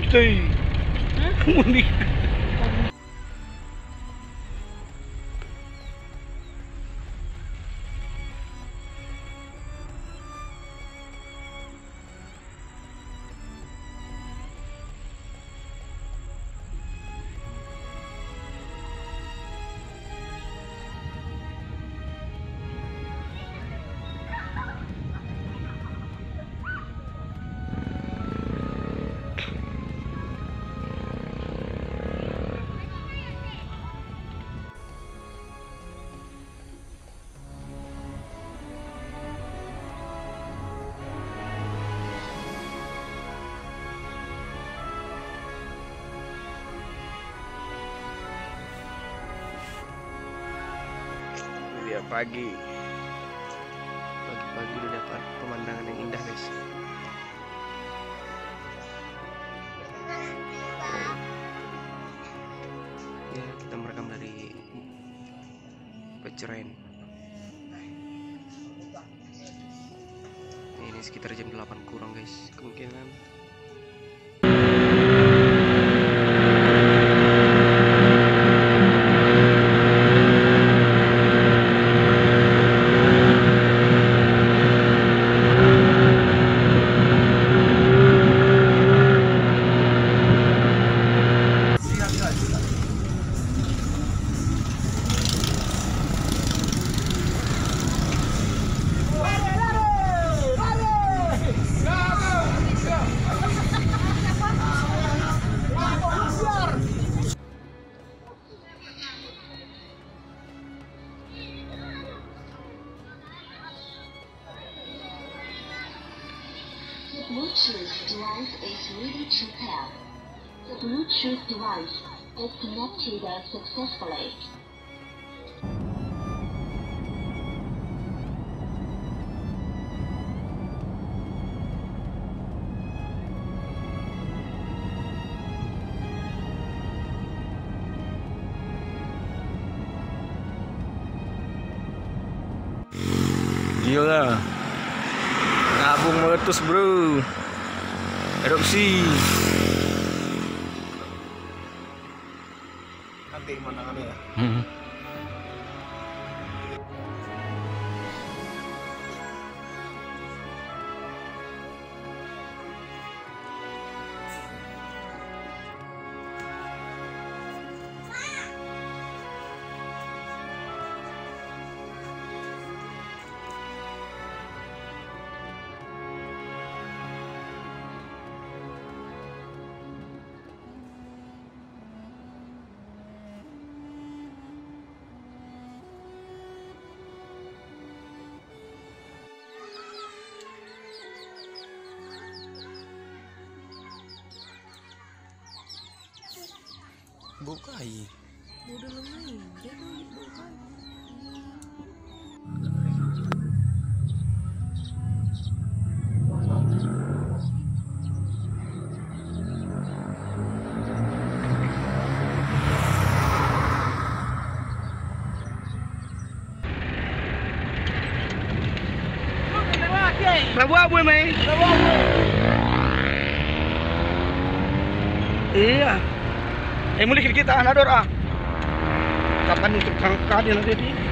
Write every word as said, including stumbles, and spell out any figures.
cuy. Mudik. Ya, pagi pagi-pagi udah dapat pemandangan yang indah, guys. Ya, kita merekam dari Peceren. Ini sekitar jam delapan kurang, guys, kemungkinan. Bluetooth device is ready to pair. The Bluetooth device is connected successfully. Gila, Sinabung meletus, bro. Erupsi. Nanti mana kami ya? Hmm. Bukai. Udah lumayan, jadi bukai. Abu-abu, Mei. Iya. Eh, mulai kita anak dor ah. Kapan untuk kang kadi nanti?